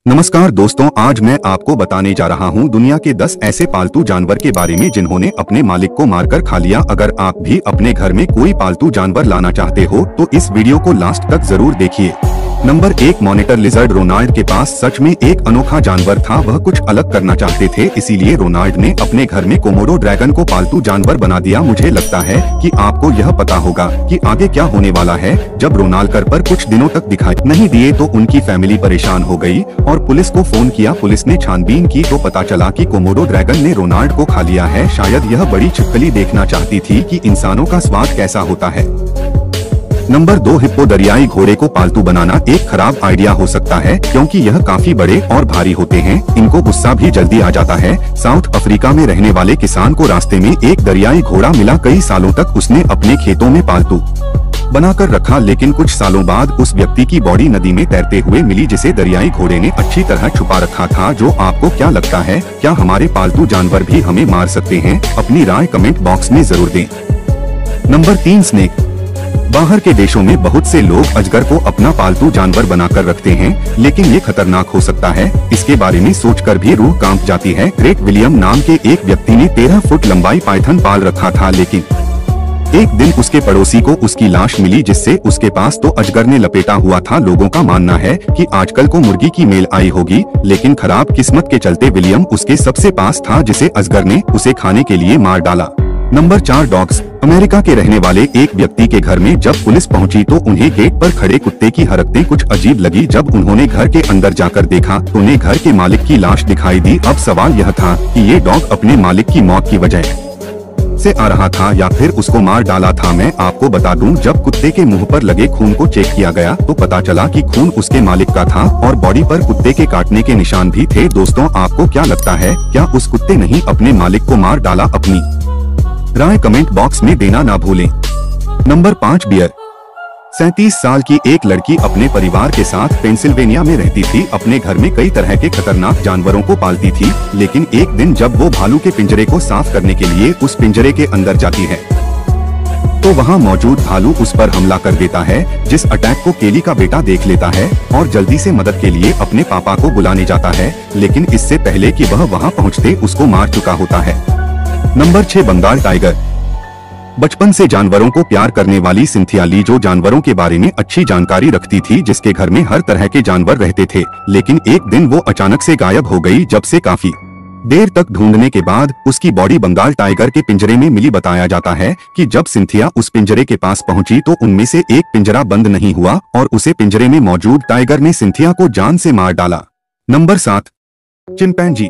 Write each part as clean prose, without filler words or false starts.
नमस्कार दोस्तों, आज मैं आपको बताने जा रहा हूं दुनिया के 10 ऐसे पालतू जानवर के बारे में जिन्होंने अपने मालिक को मारकर खा लिया। अगर आप भी अपने घर में कोई पालतू जानवर लाना चाहते हो तो इस वीडियो को लास्ट तक जरूर देखिए। Number 1, monitor lizard. रोनाल्ड के पास सच में एक अनोखा जानवर था। वह कुछ अलग करना चाहते थे, इसीलिए रोनाल्ड ने अपने घर में कोमोडो ड्रैगन को पालतू जानवर बना दिया। मुझे लगता है कि आपको यह पता होगा कि आगे क्या होने वाला है। जब रोनाल्ड घर पर कुछ दिनों तक दिखाई नहीं दिए तो उनकी फैमिली परेशान हो गई और पुलिस को फोन किया। पुलिस ने छानबीन की तो पता चला कि कोमोडो ड्रैगन ने रोनाल्ड को खा लिया है। शायद यह बड़ी छिपकली देखना चाहती थी कि इंसानों का स्वाद कैसा होता है। Number 2, hippo. दरियाई घोड़े को पालतू बनाना एक खराब आइडिया हो सकता है क्योंकि यह काफी बड़े और भारी होते हैं। इनको गुस्सा भी जल्दी आ जाता है। साउथ अफ्रीका में रहने वाले किसान को रास्ते में एक दरियाई घोड़ा मिला। कई सालों तक उसने अपने खेतों में पालतू बनाकर रखा, लेकिन कुछ सालों बाद उस व्यक्ति की बॉडी नदी में तैरते हुए मिली जिसे दरियाई घोड़े ने अच्छी तरह छुपा रखा था। जो आपको क्या लगता है, क्या हमारे पालतू जानवर भी हमें मार सकते हैं? अपनी राय कमेंट बॉक्स में जरूर दें। Number 3, snake. बाहर के देशों में बहुत से लोग अजगर को अपना पालतू जानवर बनाकर रखते हैं, लेकिन ये खतरनाक हो सकता है। इसके बारे में सोचकर भी रूह कांप जाती है। ग्रेग विलियम नाम के एक व्यक्ति ने 13 फुट लंबाई पाइथन पाल रखा था, लेकिन एक दिन उसके पड़ोसी को उसकी लाश मिली जिससे उसके पास तो अजगर ने लपेटा हुआ था। लोगों का मानना है कि आजकल को मुर्गी की मेल आई होगी, लेकिन खराब किस्मत के चलते विलियम उसके सबसे पास था जिसे अजगर ने उसे खाने के लिए मार डाला। Number 4, dogs. अमेरिका के रहने वाले एक व्यक्ति के घर में जब पुलिस पहुंची तो उन्हें गेट पर खड़े कुत्ते की हरकतें कुछ अजीब लगी। जब उन्होंने घर के अंदर जाकर देखा तो उन्हें घर के मालिक की लाश दिखाई दी। अब सवाल यह था कि ये डॉग अपने मालिक की मौत की वजह से आ रहा था या फिर उसको मार डाला था। मैं आपको बता दूं, जब कुत्ते के मुंह पर लगे खून को चेक किया गया तो पता चला कि खून उसके मालिक का था और बॉडी पर कुत्ते के काटने के निशान भी थे। दोस्तों, आपको क्या लगता है, क्या उस कुत्ते ने ही अपने मालिक को मार डाला? अपनी राय कमेंट बॉक्स में देना ना भूलें। Number 5, beer. 37 साल की एक लड़की अपने परिवार के साथ पेंसिल्वेनिया में रहती थी। अपने घर में कई तरह के खतरनाक जानवरों को पालती थी, लेकिन एक दिन जब वो भालू के पिंजरे को साफ करने के लिए उस पिंजरे के अंदर जाती है तो वहाँ मौजूद भालू उस पर हमला कर देता है, जिस अटैक को केली का बेटा देख लेता है और जल्दी से मदद के लिए अपने पापा को बुलाने जाता है, लेकिन इससे पहले कि वह वहाँ पहुँचते उसको मार चुका होता है। Number 6, Bengal tiger. बचपन से जानवरों को प्यार करने वाली सिंथिया ली जो जानवरों के बारे में अच्छी जानकारी रखती थी, जिसके घर में हर तरह के जानवर रहते थे, लेकिन एक दिन वो अचानक से गायब हो गई। जब से काफी देर तक ढूंढने के बाद उसकी बॉडी बंगाल टाइगर के पिंजरे में मिली। बताया जाता है कि जब सिंथिया उस पिंजरे के पास पहुंची तो उनमें से एक पिंजरा बंद नहीं हुआ और उसे पिंजरे में मौजूद टाइगर ने सिंथिया को जान से मार डाला। Number 7, chimpanzee.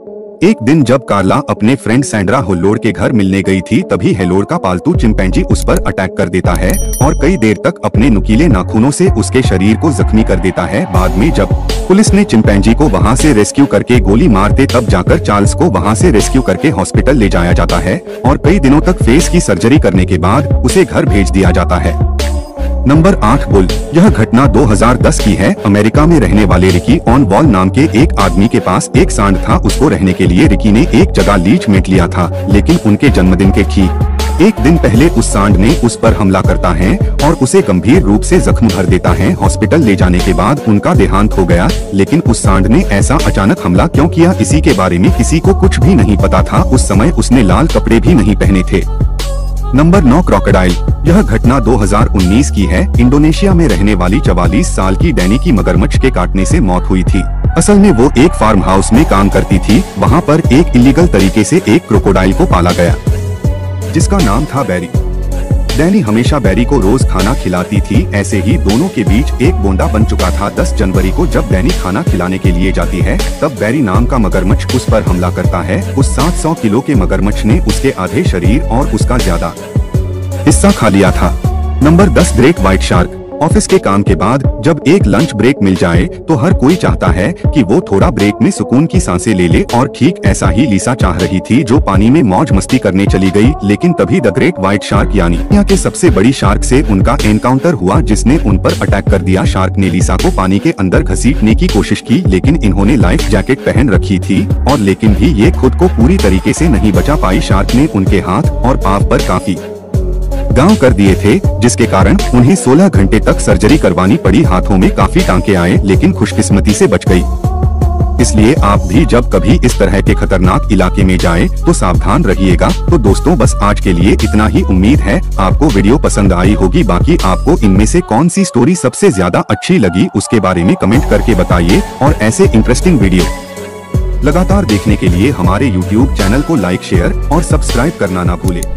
एक दिन जब कार्ला अपने फ्रेंड सैंड्रा होल्लोड के घर मिलने गई थी, तभी हेलोड का पालतू चिंपैंजी उस पर अटैक कर देता है और कई देर तक अपने नुकीले नाखूनों से उसके शरीर को जख्मी कर देता है। बाद में जब पुलिस ने चिंपैंजी को वहां से रेस्क्यू करके गोली मारते तब जाकर चार्ल्स को वहां से रेस्क्यू करके हॉस्पिटल ले जाया जाता है और कई दिनों तक फेस की सर्जरी करने के बाद उसे घर भेज दिया जाता है। Number 8, bull. यह घटना 2010 की है। अमेरिका में रहने वाले रिकी ऑन वॉल नाम के एक आदमी के पास एक सांड था। उसको रहने के लिए रिकी ने एक जगह लीच मेट लिया था, लेकिन उनके जन्मदिन के ठीक एक दिन पहले उस सांड ने उस पर हमला करता है और उसे गंभीर रूप से जख्म भर देता है। हॉस्पिटल ले जाने के बाद उनका देहांत हो गया, लेकिन उस सांड ने ऐसा अचानक हमला क्यों किया, इसी के बारे में किसी को कुछ भी नहीं पता था। उस समय उसने लाल कपड़े भी नहीं पहने थे। Number 9, crocodile. यह घटना 2019 की है। इंडोनेशिया में रहने वाली 44 साल की डैनी की मगरमच्छ के काटने से मौत हुई थी। असल में वो एक फार्म हाउस में काम करती थी। वहाँ पर एक इलीगल तरीके से एक क्रोकोडाइल को पाला गया जिसका नाम था बैरी। डैनी हमेशा बैरी को रोज खाना खिलाती थी। ऐसे ही दोनों के बीच एक बोंडा बन चुका था। 10 जनवरी को जब डैनी खाना खिलाने के लिए जाती है तब बैरी नाम का मगरमच्छ उस पर हमला करता है। उस 700 किलो के मगरमच्छ ने उसके आधे शरीर और उसका ज्यादा हिस्सा खा लिया था। Number 10, great white shark. Office के काम के बाद जब एक लंच ब्रेक मिल जाए तो हर कोई चाहता है कि वो थोड़ा ब्रेक में सुकून की सांसें ले ले, और ठीक ऐसा ही लिसा चाह रही थी जो पानी में मौज मस्ती करने चली गई। लेकिन तभी द ग्रेट व्हाइट शार्क यानी दुनिया के सबसे बड़ी शार्क से उनका एनकाउंटर हुआ, जिसने उन पर अटैक कर दिया। शार्क ने लिसा को पानी के अंदर घसीटने की कोशिश की, लेकिन इन्होंने लाइफ जैकेट पहन रखी थी और लेकिन भी ये खुद को पूरी तरीके से नहीं बचा पाई। शार्क ने उनके हाथ और पांव पर काफी गांव कर दिए थे, जिसके कारण उन्हें 16 घंटे तक सर्जरी करवानी पड़ी। हाथों में काफी टांके आए, लेकिन खुशकिस्मती से बच गई। इसलिए आप भी जब कभी इस तरह के खतरनाक इलाके में जाएं तो सावधान रहिएगा। तो दोस्तों बस आज के लिए इतना ही। उम्मीद है आपको वीडियो पसंद आई होगी। बाकी आपको इनमें से कौन सी स्टोरी सबसे ज्यादा अच्छी लगी उसके बारे में कमेंट करके बताइए। और ऐसे इंटरेस्टिंग वीडियो लगातार देखने के लिए हमारे YouTube चैनल को लाइक, शेयर और सब्सक्राइब करना ना भूलें।